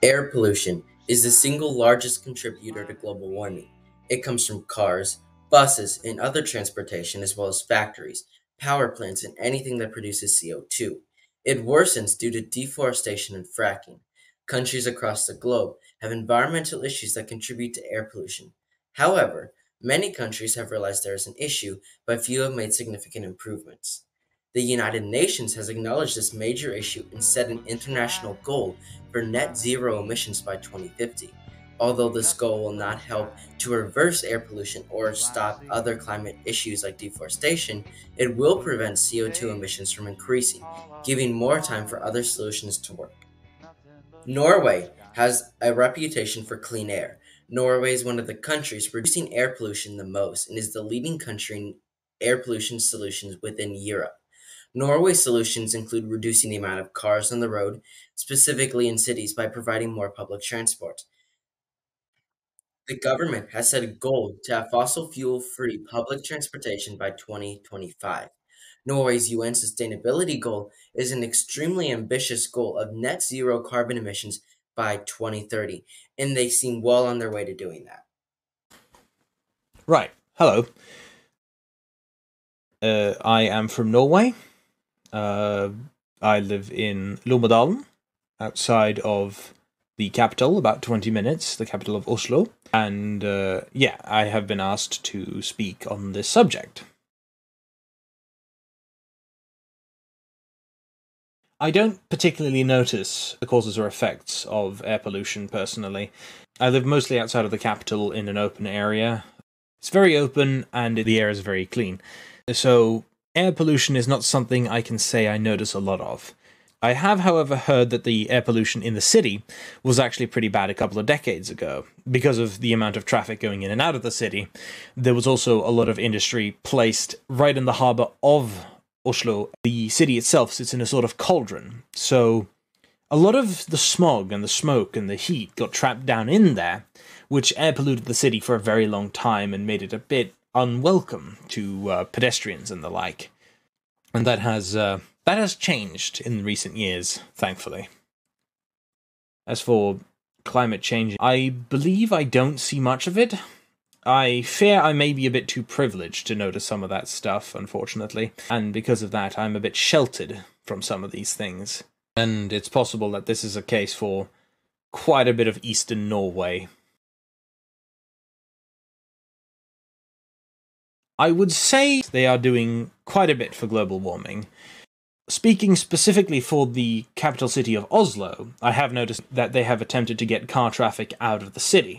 Air pollution is the single largest contributor to global warming. It comes from cars, buses, and other transportation, as well as factories, power plants, and anything that produces CO2. It worsens due to deforestation and fracking. Countries across the globe have environmental issues that contribute to air pollution. However, many countries have realized there is an issue, but few have made significant improvements. The United Nations has acknowledged this major issue and set an international goal for net zero emissions by 2050. Although this goal will not help to reverse air pollution or stop other climate issues like deforestation, it will prevent CO2 emissions from increasing, giving more time for other solutions to work. Norway has a reputation for clean air. Norway is one of the countries reducing air pollution the most and is the leading country in air pollution solutions within Europe. Norway's solutions include reducing the amount of cars on the road, specifically in cities, by providing more public transport. The government has set a goal to have fossil fuel-free public transportation by 2025. Norway's UN sustainability goal is an extremely ambitious goal of net zero carbon emissions by 2030, and they seem well on their way to doing that. Right. Hello. I am from Norway. I live in Lommedalen, outside of the capital, about 20 minutes, the capital of Oslo. And yeah, I have been asked to speak on this subject. I don't particularly notice the causes or effects of air pollution personally. I live mostly outside of the capital in an open area. It's very open and the air is very clean. So air pollution is not something I can say I notice a lot of. I have, however, heard that the air pollution in the city was actually pretty bad a couple of decades ago. Because of the amount of traffic going in and out of the city, there was also a lot of industry placed right in the harbour of Oslo. The city itself sits in a sort of cauldron, so a lot of the smog and the smoke and the heat got trapped down in there, which air polluted the city for a very long time and made it a bit unwelcome to pedestrians and the like. And that has changed in recent years, thankfully. As for climate change, I believe I don't see much of it. I fear I may be a bit too privileged to notice some of that stuff, unfortunately, and because of that I'm a bit sheltered from some of these things. And it's possible that this is a case for quite a bit of eastern Norway. I would say they are doing quite a bit for global warming. Speaking specifically for the capital city of Oslo, I have noticed that they have attempted to get car traffic out of the city.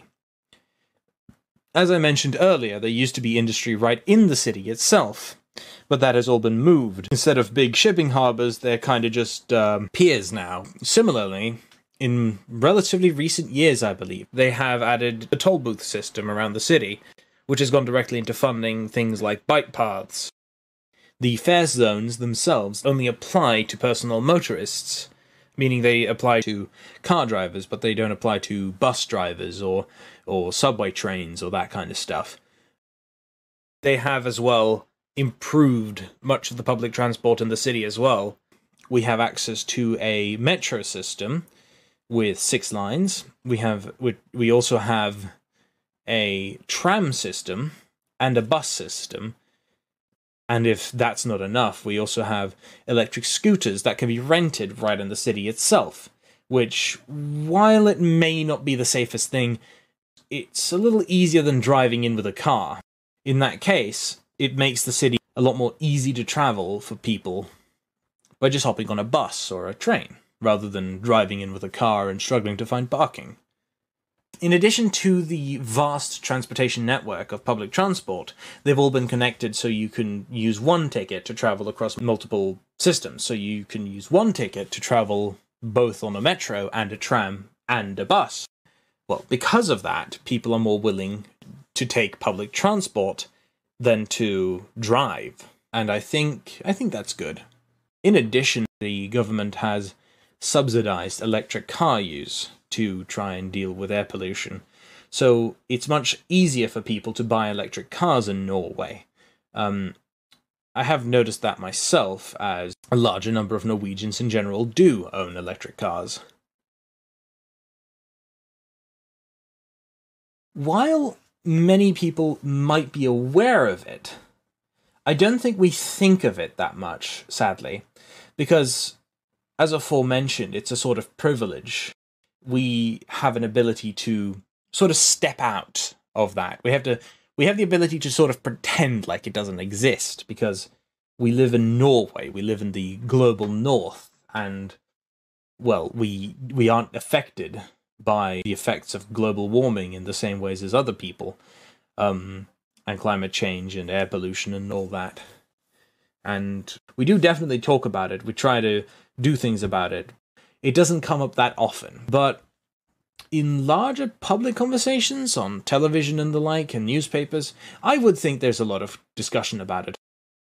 As I mentioned earlier, there used to be industry right in the city itself, but that has all been moved. Instead of big shipping harbours, they're kind of just piers now. Similarly, in relatively recent years, I believe, they have added a toll booth system around the city, which has gone directly into funding things like bike paths. The fare zones themselves only apply to personal motorists, meaning they apply to car drivers, but they don't apply to bus drivers or subway trains or that kind of stuff. They have as well improved much of the public transport in the city as well. We have access to a metro system with 6 lines. We also have a tram system and a bus system. And if that's not enough, we also have electric scooters that can be rented right in the city itself, which, while it may not be the safest thing, it's a little easier than driving in with a car. In that case, it makes the city a lot more easy to travel for people by just hopping on a bus or a train, rather than driving in with a car and struggling to find parking. In addition to the vast transportation network of public transport, they've all been connected so you can use one ticket to travel across multiple systems. So you can use one ticket to travel both on a metro and a tram and a bus. Well, because of that, people are more willing to take public transport than to drive. And I think that's good. In addition, the government has subsidized electric car use to try and deal with air pollution. So it's much easier for people to buy electric cars in Norway. I have noticed that myself, as a larger number of Norwegians in general do own electric cars. While many people might be aware of it, I don't think we think of it that much, sadly, because, as aforementioned, it's a sort of privilege. We have an ability to sort of step out of that. We have the ability to sort of pretend like it doesn't exist because we live in Norway, we live in the global north, and well, we aren't affected by the effects of global warming in the same ways as other people, and climate change and air pollution and all that. And we do definitely talk about it. We try to do things about it. It doesn't come up that often, but in larger public conversations on television and the like and newspapers, I would think there's a lot of discussion about it.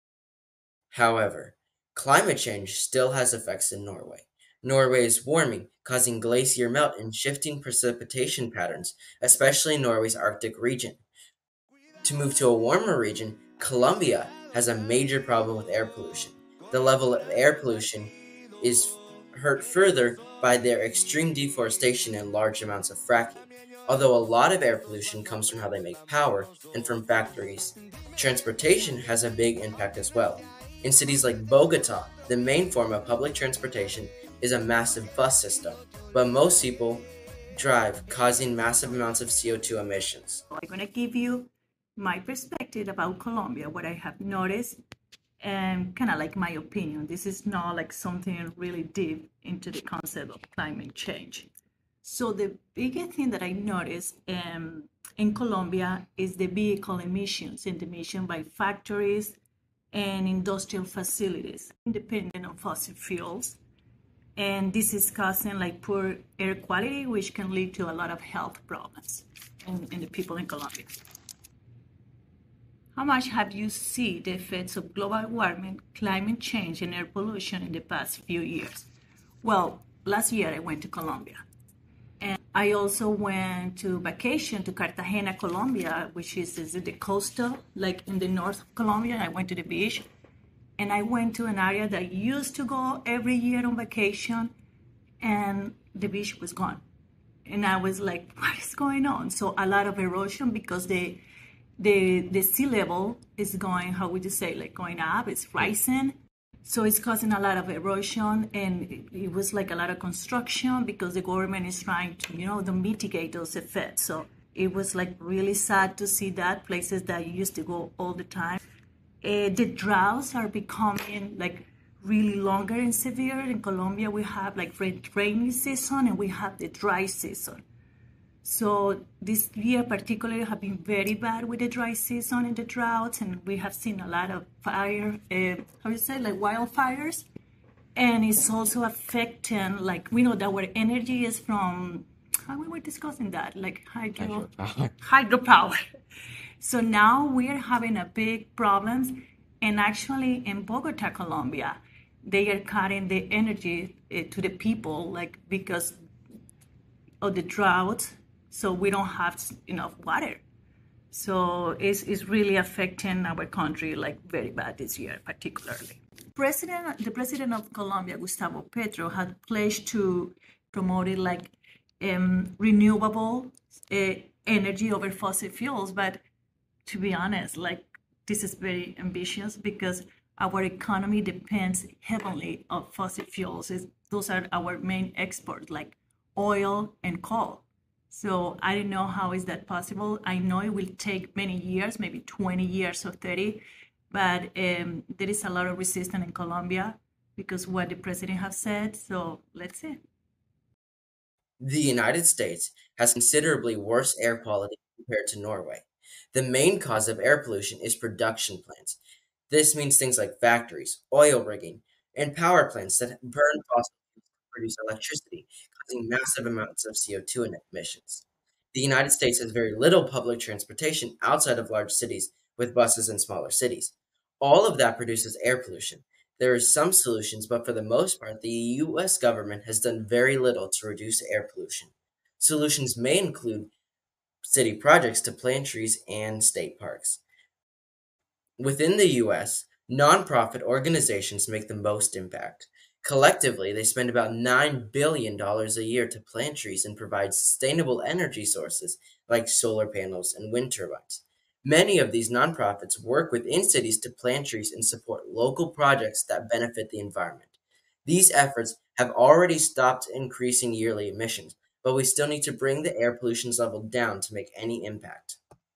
However, climate change still has effects in Norway. Norway is warming, causing glacier melt and shifting precipitation patterns, especially in Norway's Arctic region. To move to a warmer region, Colombia has a major problem with air pollution. The level of air pollution is hurt further by their extreme deforestation and large amounts of fracking. Although a lot of air pollution comes from how they make power and from factories, transportation has a big impact as well. In cities like Bogota, the main form of public transportation is a massive bus system, but most people drive, causing massive amounts of CO2 emissions. I'm going to give you my perspective about Colombia, what I have noticed, and kind of like my opinion. This is not like something really deep into the concept of climate change. So the biggest thing that I noticed in Colombia is the vehicle emissions and emission by factories and industrial facilities, independent of fossil fuels. And this is causing like poor air quality, which can lead to a lot of health problems in the people in Colombia. How much have you seen the effects of global warming, climate change, and air pollution in the past few years? Well, last year I went to Colombia. And I also went to vacation to Cartagena, Colombia, which is the coastal, like in the north of Colombia. I went to the beach. And I went to an area that I used to go every year on vacation, and the beach was gone. And I was like, what is going on? So a lot of erosion because the sea level is going, how would you say, like going up, it's rising. So it's causing a lot of erosion, and it was like a lot of construction because the government is trying to, to mitigate those effects. So it was like really sad to see that places that you used to go all the time. The droughts are becoming like really longer and severe. In Colombia, we have like rainy season and we have the dry season. So this year particularly have been very bad with the dry season and the droughts, and we have seen a lot of fire, how you say, like wildfires. And it's also affecting, like, we know that our energy is from, how we were discussing that, like hydropower. So now we are having a big problems, and actually in Bogota, Colombia, they are cutting the energy to the people, like because of the drought. So we don't have enough water. So it's really affecting our country like very bad this year, particularly. The president of Colombia, Gustavo Petro, had pledged to promote it like renewable energy over fossil fuels, but to be honest, like this is very ambitious because our economy depends heavily on fossil fuels. Those are our main exports, like oil and coal. So I don't know how is that possible. I know it will take many years, maybe 20 years or 30, but there is a lot of resistance in Colombia because what the president has said. So let's see. The United States has considerably worse air quality compared to Norway. The main cause of air pollution is production plants. This means things like factories, oil rigging, and power plants that burn fossil fuels to produce electricity, causing massive amounts of CO2 emissions. The United States has very little public transportation outside of large cities, with buses in smaller cities. All of that produces air pollution. There are some solutions, but for the most part, the US government has done very little to reduce air pollution. Solutions may include city projects to plant trees and state parks. Within the US, nonprofit organizations make the most impact. Collectively, they spend about $9 billion a year to plant trees and provide sustainable energy sources like solar panels and wind turbines. Many of these nonprofits work within cities to plant trees and support local projects that benefit the environment. These efforts have already stopped increasing yearly emissions, but we still need to bring the air pollution level down to make any impact.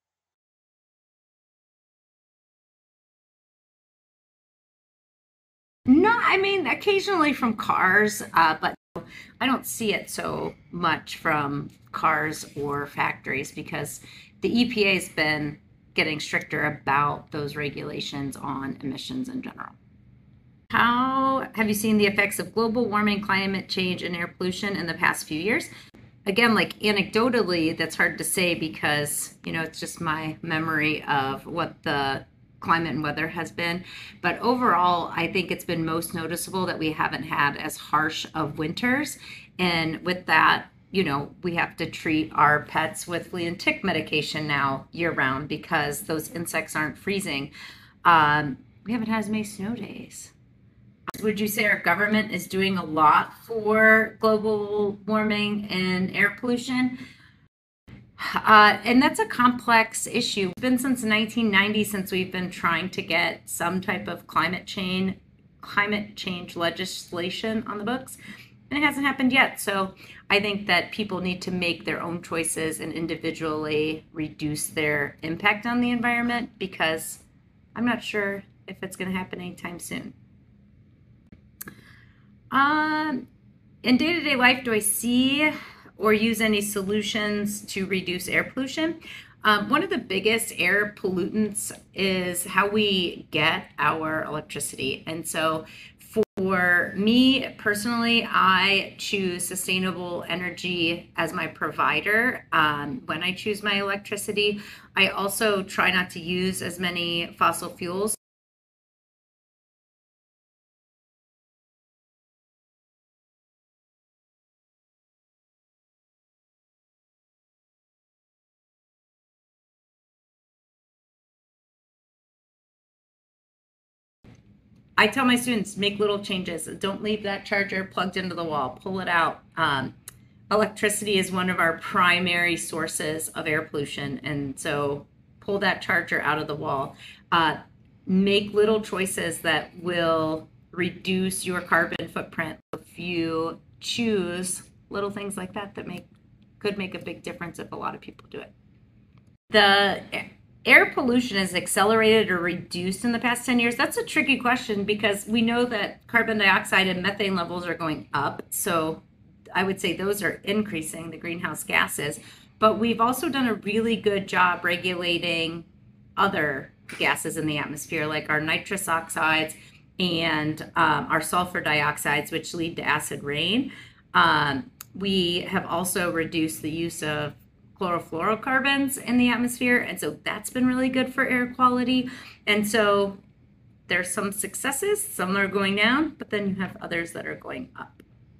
No, I mean, occasionally from cars, but I don't see it so much from cars or factories because the EPA has been getting stricter about those regulations on emissions in general. How have you seen the effects of global warming, climate change, and air pollution in the past few years? Again, like anecdotally, that's hard to say because, it's just my memory of what the climate and weather has been. But overall, I think it's been most noticeable that we haven't had as harsh of winters. And with that, we have to treat our pets with flea and tick medication now year round because those insects aren't freezing. We haven't had as many snow days. Would you say our government is doing a lot for global warming and air pollution? And that's a complex issue. It's been since 1990 since we've been trying to get some type of climate change legislation on the books, and it hasn't happened yet. So I think that people need to make their own choices and individually reduce their impact on the environment because I'm not sure if it's going to happen anytime soon. In day-to-day life, do I see or use any solutions to reduce air pollution? One of the biggest air pollutants is how we get our electricity. And so for me personally, I choose sustainable energy as my provider when I choose my electricity. I also try not to use as many fossil fuels. I tell my students, make little changes. Don't leave that charger plugged into the wall. Pull it out. Electricity is one of our primary sources of air pollution. And so pull that charger out of the wall. Make little choices that will reduce your carbon footprint. If you choose little things like that could make a big difference if a lot of people do it. The air pollution is accelerated or reduced in the past 10 years? That's a tricky question because we know that carbon dioxide and methane levels are going up. So I would say those are increasing, the greenhouse gases. But we've also done a really good job regulating other gases in the atmosphere, like our nitrous oxides and our sulfur dioxides, which lead to acid rain. We have also reduced the use of chlorofluorocarbons in the atmosphere, and so that's been really good for air quality. And so there's some successes, some are going down, but then you have others that are going up.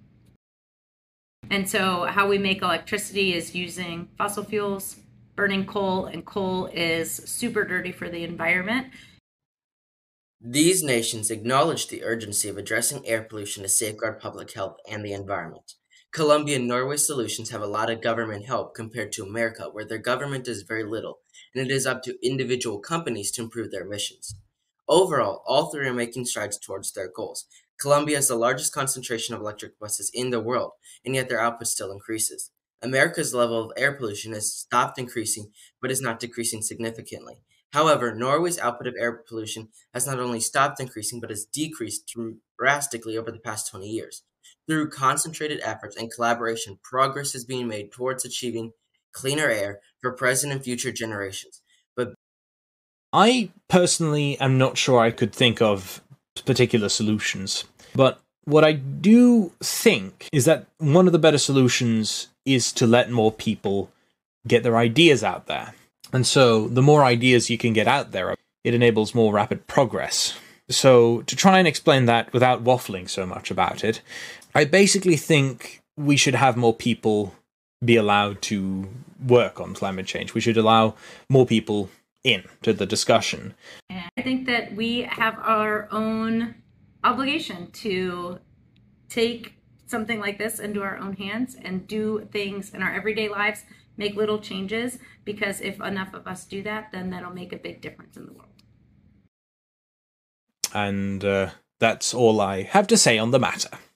And so how we make electricity is using fossil fuels, burning coal, and coal is super dirty for the environment. These nations acknowledge the urgency of addressing air pollution to safeguard public health and the environment. Colombia and Norway's solutions have a lot of government help compared to America, where their government does very little, and it is up to individual companies to improve their emissions. Overall, all three are making strides towards their goals. Colombia has the largest concentration of electric buses in the world, and yet their output still increases. America's level of air pollution has stopped increasing, but is not decreasing significantly. However, Norway's output of air pollution has not only stopped increasing, but has decreased drastically over the past 20 years. Through concentrated efforts and collaboration, progress is being made towards achieving cleaner air for present and future generations. But I personally am not sure I could think of particular solutions, but what I do think is that one of the better solutions is to let more people get their ideas out there. And so the more ideas you can get out there, it enables more rapid progress. So to try and explain that without waffling so much about it, I basically think we should have more people be allowed to work on climate change. We should allow more people into the discussion. And I think that we have our own obligation to take something like this into our own hands and do things in our everyday lives make little changes, because if enough of us do that, then that'll make a big difference in the world. And that's all I have to say on the matter.